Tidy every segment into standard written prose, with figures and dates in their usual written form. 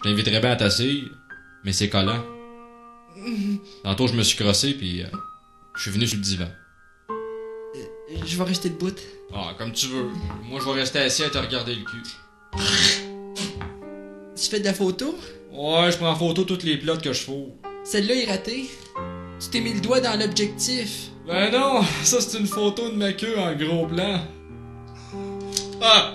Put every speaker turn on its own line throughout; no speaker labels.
Je t'inviterais bien à t'asseoir, mais c'est collant. Tantôt, je me suis crossé, puis je suis venu sur le divan.
Je vais rester debout.
Ah, comme tu veux. Moi, je vais rester assis à te regarder le cul.
Tu fais de la photo?
Ouais, je prends en photo toutes les plottes que je fous.
Celle-là est ratée. Tu t'es mis le doigt dans l'objectif.
Ben non, ça c'est une photo de ma queue en gros plan. Ah!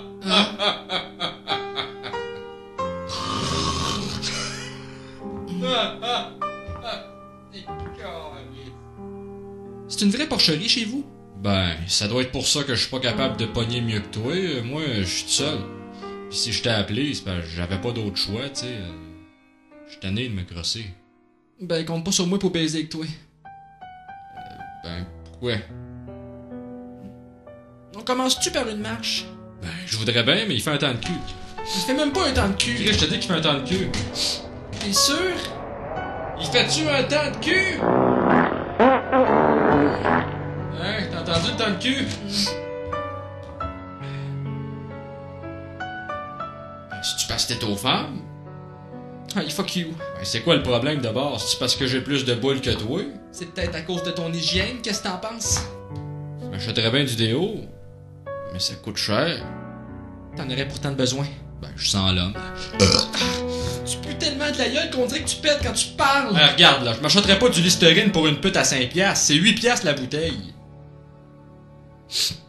C'est une vraie porcherie chez vous?
Ben, ça doit être pour ça que je suis pas capable de pogner mieux que toi. Moi, je suis tout seul. Pis si je t'ai appelé, c'est parce que j'avais pas d'autre choix, tu sais. Je suis tanné de me crosser.
Ben, compte pas sur moi pour baiser avec toi.
Ben, pourquoi?
On commence-tu par une marche?
Ben, je voudrais bien, mais il fait un temps de cul.
Il fait même pas un temps de cul.
Chris, je te dis qu'il fait un temps de cul.
T'es sûr?
Il fait-tu un temps de cul? Hein, t'as entendu le temps de cul? Ben, c'est-tu parce que t'es aux femmes?
Hey, fuck you.
Ben, c'est quoi le problème d'abord? C'est parce que j'ai plus de boules que toi?
C'est peut-être à cause de ton hygiène, qu'est-ce que t'en penses?
Je m'achèterais bien du déo, mais ça coûte cher.
T'en aurais pourtant besoin.
Ben, je sens l'homme.
Tu pues tellement de la gueule qu'on dirait que tu pètes quand tu parles.
Regarde, là, je m'achèterais pas du Listerine pour une pute à 5$. C'est 8$ la bouteille.